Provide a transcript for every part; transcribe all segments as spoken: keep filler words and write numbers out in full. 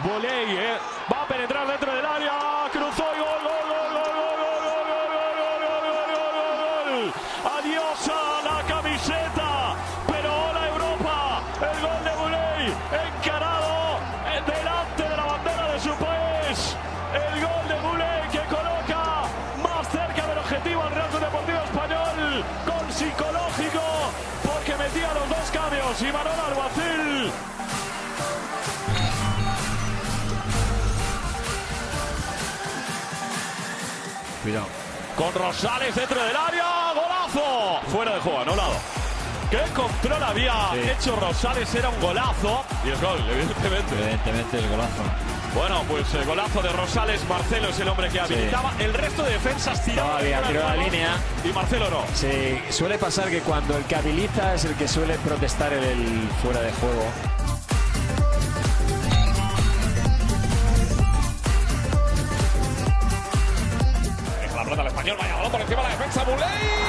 Voley, eh. Va a penetrar dentro del área. Cruzó y gol, gol, gol, gol, gol, gol, gol, gol, gol, gol, gol, gol, gol. Adiós a la camiseta. Pero hola Europa. El gol de Voley. Encarado delante de la bandera de su país. El gol de Voley que coloca más cerca del objetivo al Real Club Deportivo Español. Gol psicológico porque metía los dos cambios. Y Manuel Alguacil. Cuidado. Con Rosales dentro del área. ¡Golazo! Fuera de juego, anulado. ¿Qué control había sí. hecho Rosales? Era un golazo. Y es gol, evidentemente. Evidentemente el golazo. Bueno, pues el golazo de Rosales. Marcelo es el hombre que habilitaba. Sí. El resto de defensas tiraban. Todavía tiró la línea. Y Marcelo no. Sí, suele pasar que cuando el que habilita es el que suele protestar en el fuera de juego. La pelota al español, vaya balón por encima de la defensa, Voley.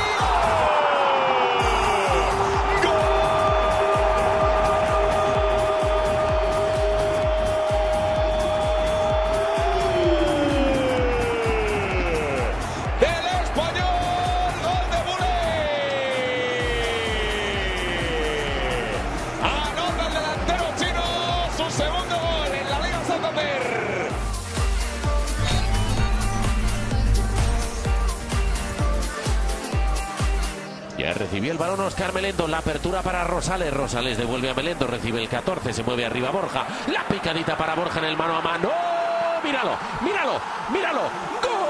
Ya recibió el balón Óscar Melendo, la apertura para Rosales, Rosales devuelve a Melendo, recibe el catorce, se mueve arriba Borja, la picadita para Borja en el mano a mano, ¡oh! míralo, míralo, míralo, ¡gol!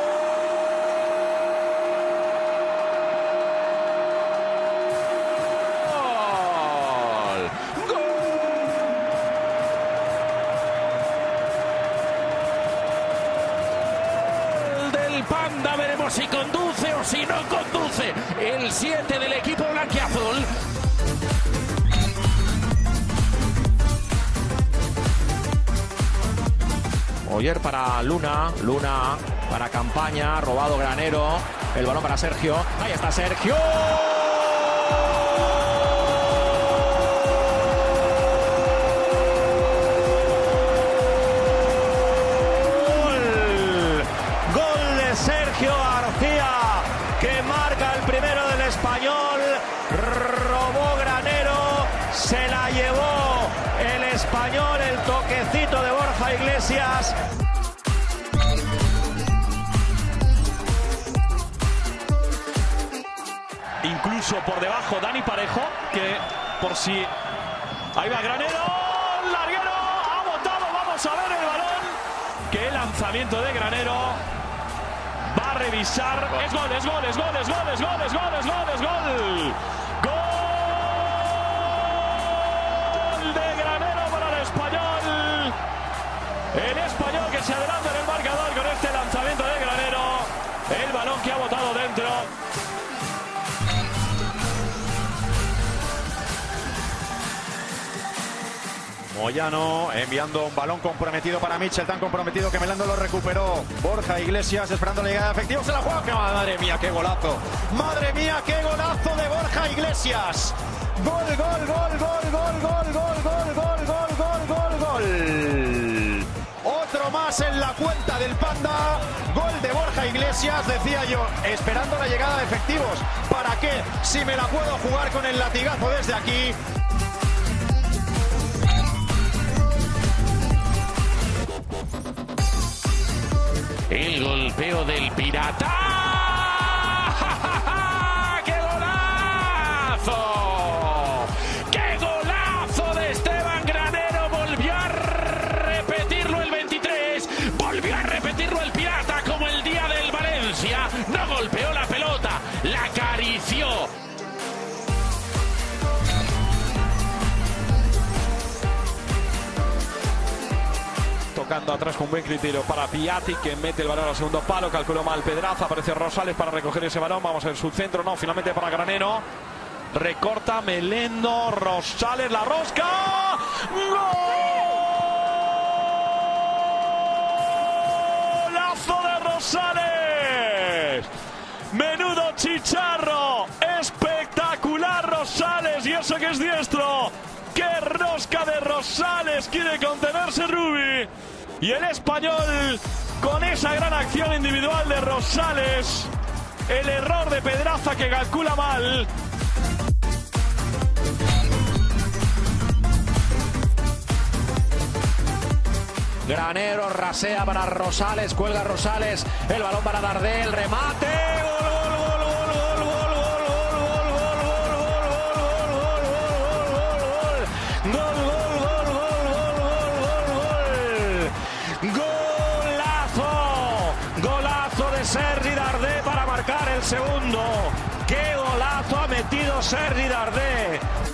¡Gol! Del Panda, veremos si conduce o si no conduce. El siete del equipo blanquiazul. Oyer para Luna, Luna para Campaña, robado Granero, el balón para Sergio, ahí está Sergio. Gol, gol de Sergio García, que marca el primero del Español. Robó Granero, se la llevó el Español, el toquecito de Borja Iglesias. Incluso por debajo Dani Parejo, que por si... Ahí va Granero, larguero, ha botado, vamos a ver el balón. Qué lanzamiento de Granero. Va a revisar. Es gol, es gol, es gol, es gol, es gol, es gol, es gol, es gol. Gol de Granero para el Español. El Español que se adelanta en el marcador con este lanzamiento de Granero. El balón que ha botado dentro. Moyano enviando un balón comprometido para Mitchell, tan comprometido que Melendo lo recuperó. Borja Iglesias esperando la llegada efectiva, se la juega. Madre mía, qué golazo. Madre mía, qué golazo de Borja Iglesias. Gol, gol, gol, gol, gol, gol, gol, gol, gol, gol, gol, gol, gol. Otro más en la cuenta del Panda. Gol de Borja Iglesias, decía yo, esperando la llegada de efectivos. ¿Para qué? Si me la puedo jugar con el latigazo desde aquí. El golpeo del Pirata. ¡Qué golazo! ¡Qué golazo de Esteban Granero! Volvió a repetirlo el veintitrés. Volvió a repetirlo el Pirata como el día del Valencia. No golpeó la pelota, la acarició. Tocando atrás con buen criterio para Piatti, que mete el balón al segundo palo, calculó mal Pedraza, aparece Rosales para recoger ese balón, vamos a ver su centro, no, finalmente para Granero, recorta Melendo, Rosales, la rosca, ¡golazo de Rosales! Menudo chicharro, espectacular Rosales, y eso que es diestro. ¡Qué rosca de Rosales! Quiere contenerse Rubi. Y el Español, con esa gran acción individual de Rosales, el error de Pedraza que calcula mal. Granero rasea para Rosales, cuelga Rosales, el balón para Darder, el remate, gol, gol, gol, gol, gol, gol, gol, gol, gol, golazo, golazo de Sergi Darder para marcar el segundo. ¡Qué golazo ha metido Sergi Darder!